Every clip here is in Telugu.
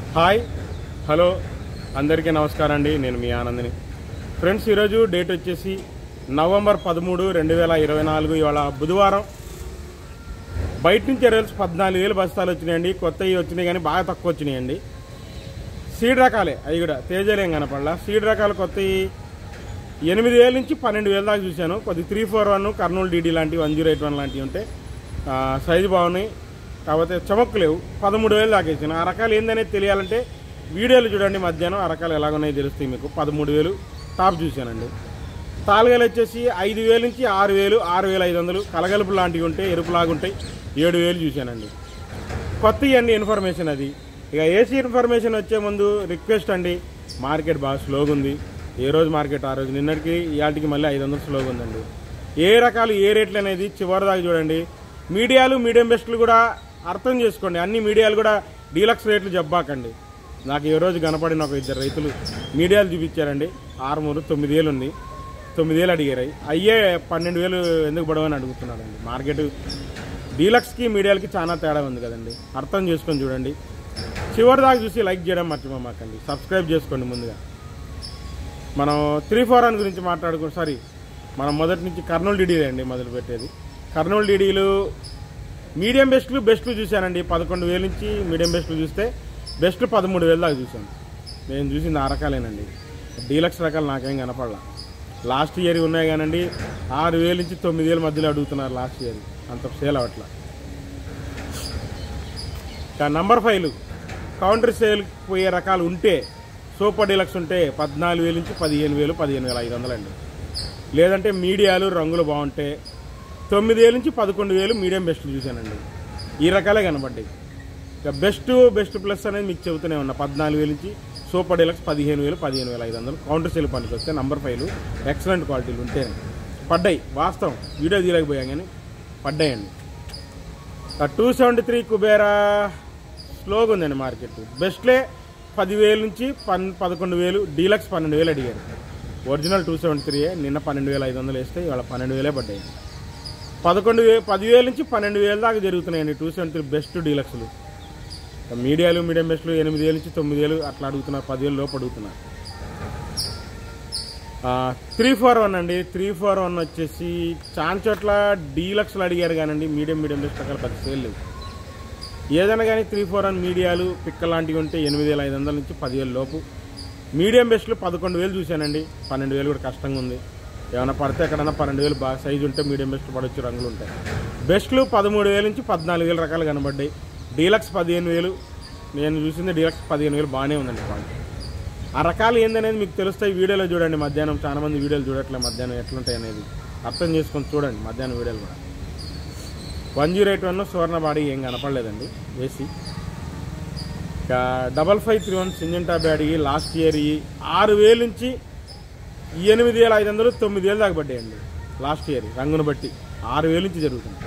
హాయ్ హలో అందరికీ నమస్కారం అండి. నేను మీ ఆనందని. ఫ్రెండ్స్, ఈరోజు డేట్ వచ్చేసి నవంబర్ 13, 2024. ఇవాళ బుధవారం. బయట నుంచి ఎరల్స్ 14,000 బస్తాలు వచ్చినాయండి. కొత్తవి వచ్చినాయి కానీ బాగా తక్కువ వచ్చినాయండి. సీడ్ రకాలే అవి కూడా తేజలేం కనపడలా. సీడ్ రకాలు కొత్తవి 8,000 నుంచి 12,000 దాకా చూశాను. కొద్ది 341 కర్నూలు డీడీ లాంటివి 1081 లాంటివి ఉంటే సైజు బాగున్నాయి. కాకపోతే చమక్కు లేవు. 13,000 దాకా ఇచ్చాను. ఆ రకాలు ఏందనేది తెలియాలంటే వీడియోలు చూడండి. మధ్యాహ్నం ఆ రకాలు ఎలాగున్నాయో తెలుస్తాయి మీకు. 13,000 టాప్ చూశానండి. తాలుగాలు వచ్చేసి 5,000 నుంచి 6,000, 6,500 కలగలుపు లాంటివి ఉంటాయి, ఎరుపులాగా ఉంటాయి. 7,000 చూశానండి. కొత్త అండి ఇన్ఫర్మేషన్ అది. ఇక ఏసీ ఇన్ఫర్మేషన్ వచ్చే ముందు రిక్వెస్ట్ అండి, మార్కెట్ బాగా స్లోగా ఉంది. ఏ రోజు మార్కెట్ ఆ రోజు. నిన్నటికి ఇవాటికి మళ్ళీ 500 స్లోగా ఉందండి. ఏ రకాలు ఏ రేట్లు అనేది చివరి దాకా చూడండి. మీడియాలు మీడియం బెస్ట్లు కూడా అర్థం చేసుకోండి. అన్ని మీడియాలు కూడా డీలక్స్ రేట్లు చెప్పాకండి. నాకు ఈ రోజు కనపడిన ఒక 2 రైతులు మీడియాలు చూపించారండి. 6,3 9,000 ఉంది. 9,000 అడిగారు. అయ్యే 12,000 ఎందుకు పడవని అడుగుతున్నాడండి. మార్కెట్ డీలక్స్కి మీడియాలకి చాలా తేడా ఉంది కదండి. అర్థం చేసుకొని చూడండి. చివరి దాకా చూసి లైక్ చేయడం మర్చిపోమాకండి. సబ్స్క్రైబ్ చేసుకోండి. ముందుగా మనం 341 గురించి మనం మొదటి నుంచి కర్నూలు డీడీ అండి మొదలు పెట్టేది. కర్నూలు డీడీలు మీడియం బెస్ట్లు చూశానండి. 11,000 నుంచి మీడియం బెస్ట్లు చూస్తే బెస్ట్లు 13,000 దాకా చూశాను. నేను చూసింది ఆ రకాలేనండి. డీలక్స్ రకాలు నాకేం కనపడలా. లాస్ట్ ఇయర్ ఉన్నాయి కానండి. 6,000 నుంచి 9,000 మధ్యలో అడుగుతున్నారు. లాస్ట్ ఇయర్ అంత సేల్ అవట్లా. నంబర్ 5 కౌంటర్ సేల్ పోయే రకాలు ఉంటే సూపర్ డీలక్స్ ఉంటే 14,000 నుంచి 15,000, 15,500 అండి. లేదంటే మీడియాలు రంగులు బాగుంటే 9,000 నుంచి 11,000 మీడియం బెస్ట్లు చూశానండి. ఈ రకాలే కనబడ్డాయి. ఇక బెస్ట్ ప్లస్ అనేది మీకు చెబుతూనే ఉన్నా. 14,000 నుంచి సూపర్ డీలక్స్ 15,000, 15,500 కౌంటర్ సేల్ పనికి వస్తే నంబర్ 5 ఎక్సలెంట్ క్వాలిటీలు ఉంటే పడ్డాయి. వాస్తవం, వీడియో తీయలేకపోయాం కానీ పడ్డాయండి. 273 కుబేరా స్లోగా ఉందండి మార్కెట్. బెస్ట్లే 10,000 నుంచి 11,000, డీలక్స్ 12,000 అడిగారు. ఒరిజినల్ 273 నిన్న 12,500 వేస్తే ఇవాళ 12,000 పడ్డాయి. 10,000 నుంచి 12,000 దాకా జరుగుతున్నాయండి 273 బెస్ట్ డీలక్స్లు. మీడియాలు మీడియం బెస్ట్లు 8,000 నుంచి 9,000 అట్లా అడుగుతున్నారు. 10,000 లోపు అడుగుతున్నారు. 341 అండి. 341 వచ్చేసి చాలా చోట్ల డీలక్స్లు అడిగారు కానండి. మీడియం బెస్ట్ రకాల 10 సేల్ లేవు. ఏదైనా కానీ 341 మీడియాలు పిక్క లాంటివి ఉంటే 8,500 నుంచి 10,000 లోపు. మీడియం బెస్ట్లు 11,000 చూశానండి. 12,000 కూడా కష్టంగా ఉంది. ఏమైనా పడితే ఎక్కడన్నా 12,000 బాగా సైజు ఉంటే మీడియం బెస్ట్ పడవచ్చు, రంగులు ఉంటాయి. బెస్ట్లు 13,000 నుంచి 14,000 రకాలు కనబడ్డాయి. డీలక్స్ 15,000. నేను చూసింది డీలక్స్ 15,000 బాగానే ఉందండి క్వాలిటీ. ఆ రకాలు ఏందనేది మీకు తెలుస్తాయి. వీడియోలో చూడండి. మధ్యాహ్నం చాలా మంది వీడియోలు చూడట్లేదు. మధ్యాహ్నం ఎట్లుంటాయి అనేది అర్థం చేసుకొని చూడండి. మధ్యాహ్నం వీడియోలు కూడా 108 సువర్ణ బాడీ ఏం కనపడలేదండి వేసి. ఇక 5531 సింజంటా బ్యాడీ లాస్ట్ ఇయర్ 6,000 నుంచి 8,500, 9,000 దాకా పడ్డాయండి. లాస్ట్ ఇయర్ రంగును బట్టి 6,000 నుంచి జరుగుతుంది.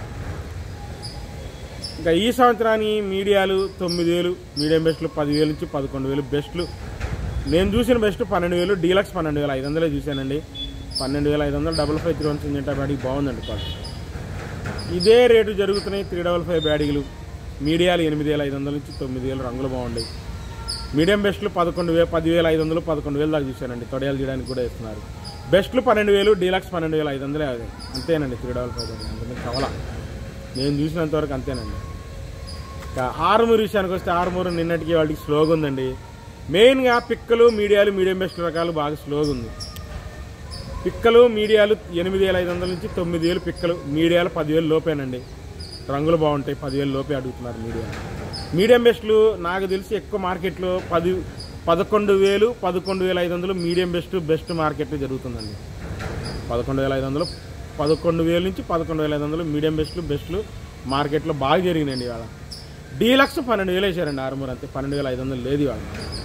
ఇంకా ఈ సంవత్సరానికి మీడియాలు 9,000, మీడియం బెస్ట్లు 10,000 నుంచి 11,000. బెస్ట్లు నేను చూసిన బెస్ట్ 12,000, డీలక్స్ 12,500 చూశానండి. 12,500 5531 సింజంటా బ్యాడీ బాగుందండి క్వాలిటీ. ఇదే రేటు జరుగుతున్నాయి 355 బ్యాడీలు. మీడియాలు 8,500 నుంచి 9,000 రంగులు బాగుంటాయి. మీడియం బెస్ట్లు 10,500, 11,000 దాకా చూశానండి. తొడయాలు తీయడానికి కూడా ఇస్తున్నారు. బెస్ట్లు 12,000, డీలక్స్ 12,500 అంతేనండి. 355 అందుకని కవలా నేను చూసినంతవరకు అంతేనండి. ఆరుమూరు విషయానికి వస్తే ఆరుమూరు నిన్నటికి వాళ్ళకి స్లోగా ఉందండి. మెయిన్గా పిక్కలు మీడియాలు మీడియం బెస్ట్ రకాలు బాగా స్లోగా ఉంది. పిక్కలు మీడియాలు 8,500 నుంచి 9,000 పిక్కలు. మీడియాలు 10,000 లోపేనండి. రంగులు బాగుంటాయి. 10,000 లోపే అడుగుతున్నారు మీడియాలు. మీడియం బెస్ట్లు నాకు తెలిసి ఎక్కువ మార్కెట్లో 11,000, 11,500 మీడియం బెస్ట్ మార్కెట్లో జరుగుతుందండి. 11,500, 11,000 నుంచి 11,500 మీడియం బెస్ట్లు మార్కెట్లో బాగా జరిగినాయండి ఇవాళ. డీలక్స్ 12,000 వేసారండి. ఆరుమూరు అంతే. 12,500 లేదు ఇవాళ.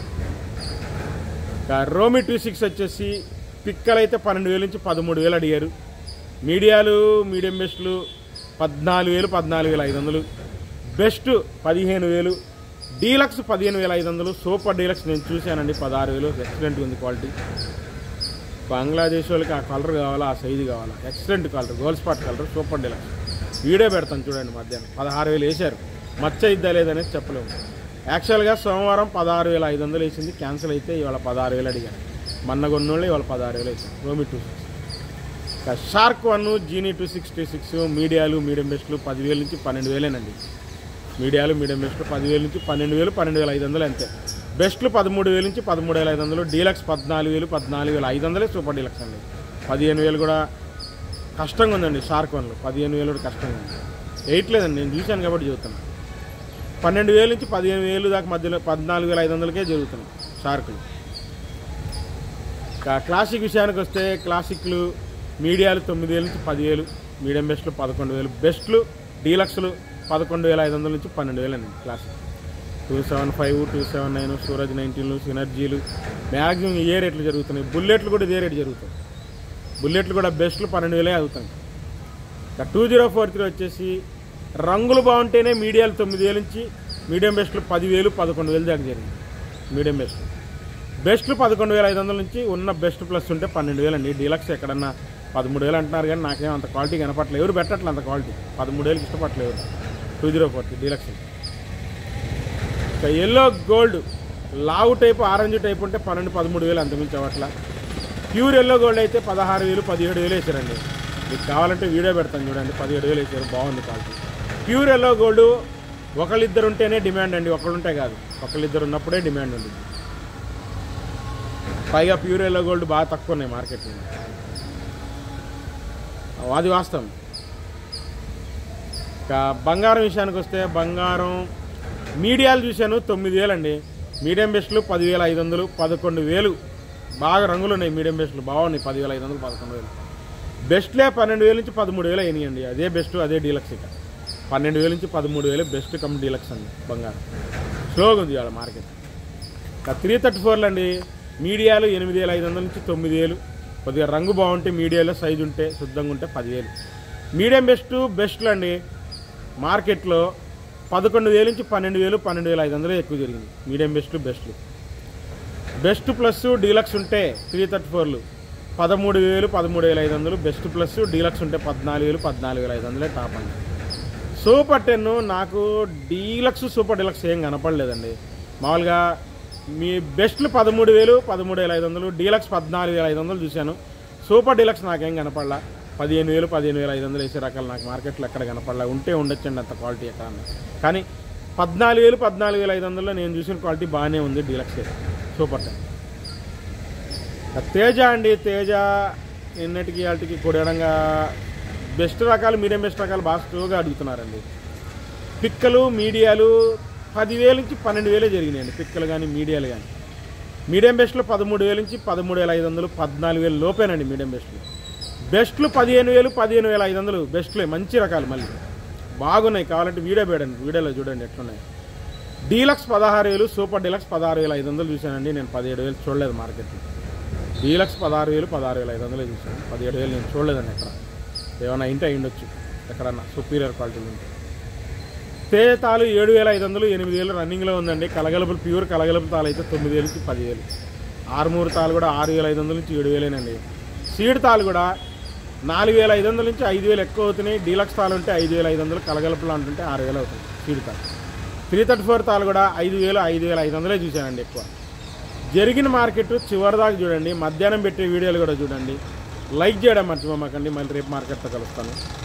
రోమి 26 వచ్చేసి పిక్కలైతే 12,000 నుంచి 13,000 అడిగారు. మీడియాలు మీడియం బెస్ట్లు 14,000, 14,500. Best 15,000, deluxe 15,500. సూపర్ డీలక్స్ నేను చూశానండి 16,000. ఎక్సలెంట్ ఉంది క్వాలిటీ. బంగ్లాదేశ్ వాళ్ళకి ఆ కలర్ కావాలా, ఆ సైజు కావాలా. Excellent colour, gold spot colour, super deluxe. Video పెడతాను చూడండి. మధ్యాహ్నం 16,000 వేశారు. మచ్చ ఇద్దా లేదనేది చెప్పలేము. యాక్చువల్గా సోమవారం 16,500 వేసింది, క్యాన్సిల్ అయితే ఇవాళ 16,000 అడిగాను. మొన్న కొన్నోళ్ళు ఇవాళ 16,000 వేసాను. రోమి 26, షార్క్ 1, జీనీ 266, మీడియాలు మీడియం బెస్ట్లు 10,000 నుంచి 12,000 మీడియాలు మీడియం బెస్ట్లు 10,000 నుంచి 12,000, 12,500 అంతే. బెస్ట్లు 13,000 నుంచి 13,500, డీలక్స్ 14,000, 14,500, సూపర్ డీలక్స్ అండి 15,000 కూడా కష్టంగా ఉందండి. షార్క్ 1లో 15,000 కూడా కష్టంగా ఉంది. వేయట్లేదండి, నేను చూశాను కాబట్టి చెబుతాను. 12,000 నుంచి 15,000 దాకా మధ్యలో 14,500కే జరుగుతున్నాయి షార్కులు. క్లాసిక్ విషయానికి వస్తే క్లాసిక్లు మీడియాలు 9,000 నుంచి 10,000, మీడియం బెస్ట్లు 11,000, బెస్ట్లు డీలక్స్లు 11,500 నుంచి 12,000 అండి. క్లాసిక్ 275, 279, సూరజ్ 19లు, సినర్జీలు మ్యాక్సిమం ఏ రేట్లు జరుగుతున్నాయి. బుల్లెట్లు కూడా ఇదే రేటు జరుగుతాయి. బుల్లెట్లు కూడా బెస్ట్లు 12,000 అవుతాయి. 2043 వచ్చేసి రంగులు బాగుంటేనే మీడియాలు 9,000 నుంచి మీడియం బెస్ట్లు 10,000, 11,000 దాకా జరిగింది. మీడియం బెస్ట్లు బెస్ట్లు 11,500 నుంచి ఉన్న బెస్ట్ ప్లస్ ఉంటే 12,000 అండి. డీలక్స్ ఎక్కడన్నా 13,000 అంటున్నారు, కానీ నాకేం అంత క్వాలిటీ కనపట్లేదు. ఎవరు పెట్టట్లేదు అంత క్వాలిటీ, 13,000కి ఇష్టపడలేదు 2040 డీలక్స్. ఎల్లో గోల్డ్ లావు టైపు ఆరెంజ్ టైపు ఉంటే 12,000, 13,000 అంతమించి అవ్వట్లా. ప్యూర్ ఎల్లో గోల్డ్ అయితే 16,000, 17,000 వేసారండి. మీకు కావాలంటే వీడియో పెడతాను చూడండి. 17,000 వేసారు, బాగుంది క్వాలిటీ. ప్యూర్ ఎల్లో గోల్డ్ ఒకళ్ళిద్దరు ఉంటేనే డిమాండ్ అండి, ఒకళ్ళు ఉంటే కాదు. ఒకళ్ళిద్దరు ఉన్నప్పుడే డిమాండ్ ఉంది. పైగా ప్యూర్ ఎల్లో గోల్డ్ బాగా తక్కువ ఉన్నాయి మార్కెట్లో, అది వాస్తవం. ఇంకా బంగారం విషయానికి వస్తే బంగారం మీడియాలు చూశాను 9,000 అండి. మీడియం బెస్ట్లు 10,500, 11,000 బాగా రంగులు ఉన్నాయి. మీడియం బెస్ట్లు బాగున్నాయి 10,500, 11,000. బెస్ట్లే 12,000 నుంచి 13,000 అయినాయండి. అదే బెస్ట్ అదే డీలక్స్. ఇక 12,000 నుంచి 13,000 బెస్ట్ కమ్ డీలక్స్ అండి. బంగారం స్లోగా ఉంది ఇవాళ మార్కెట్. 334 అండి. మీడియాలు 8,500 నుంచి 9,000. కొద్దిగా రంగు బాగుంటే మీడియాలో సైజు ఉంటే శుద్ధంగా ఉంటే 10,000. మీడియం బెస్ట్లు అండి మార్కెట్లో 11,000 నుంచి 12,000, 12,500 ఎక్కువ జరిగింది. మీడియం బెస్ట్లు బెస్ట్ ప్లస్ డీలక్స్ ఉంటే 334లు 13,000, 13,500. బెస్ట్ ప్లస్ డీలక్స్ ఉంటే 14,000, 14,500 టాప్ అండి. సూపర్ 10 నాకు డీలక్స్ సూపర్ డీలక్స్ ఏం కనపడలేదండి. మామూలుగా మీ బెస్ట్లు 13,000, 13,500, డీలక్స్ 14,500 చూశాను. సూపర్ డీలక్స్ నాకేం కనపడలా. 15,000, 15,500 వేసే రకాలు నాకు మార్కెట్లో ఎక్కడ కనపడలా. ఉంటే ఉండొచ్చండి అంత క్వాలిటీ ఎక్కడ. కానీ 14,000, 14,500లో నేను చూసిన క్వాలిటీ బాగానే ఉంది డీలక్స్ సూపర్ 10. తేజ అండి, తేజ నిన్నటికి వాటికి కొడడంగా బెస్ట్ రకాలు మీడియం బెస్ట్ రకాలు బాగా స్లోగా అడుగుతున్నారండి. పిక్కలు మీడియాలు 10,000 నుంచి 12,000 జరిగినాయండి. పిక్కలు కానీ మీడియాలు కానీ. మీడియం బెస్ట్లు 13,000 నుంచి 13,500, 14,000 లోపేనండి మీడియం బెస్ట్లు. బెస్ట్లు 15,000, 15,500 బెస్ట్లే మంచి రకాలు మళ్ళీ బాగున్నాయి. కావాలంటే వీడియో పెట్టండి, వీడియోలో చూడండి ఎట్లున్నాయి. డీలక్స్ 16,000, సూపర్ డీలక్స్ 16,500 చూశానండి. నేను 17,000 చూడలేదు మార్కెట్లో. డీలక్స్ 16,000, 16,500 చూశాను. 17,000 నేను చూడలేదండి ఎక్కడ. ఏమైనా ఇంటే అయ్యుండొచ్చు ఎక్కడన్నా సుపీరియర్ క్వాలిటీలు ఉంటే. తేజ తాలు 7,500, 8,000 రన్నింగ్లో ఉందండి. కలగలుపులు ప్యూర్ కలగలుపు తాలు అయితే 9,000 నుంచి 10,000. ఆర్మూర్ తాలు కూడా 6,500 నుంచి 7,000 సీడ్ తాలు కూడా 4,500 నుంచి 5,000 ఎక్కువ అవుతున్నాయి. డీలక్స్ తాలు ఉంటే 5,500, కలగలుపులు అంటుంటే 6,000 అవుతుంది సీడ్ తాలు. 334 తాలు కూడా 5,000, 5,500 చూశానండి ఎక్కువ. జరిగిన మార్కెట్ చివరిదాకా చూడండి. మధ్యాహ్నం పెట్టే వీడియోలు కూడా చూడండి. లైక్ చేయడం మర్చిపోమాకండి. మళ్ళీ రేపు మార్కెట్తో కలుస్తాను.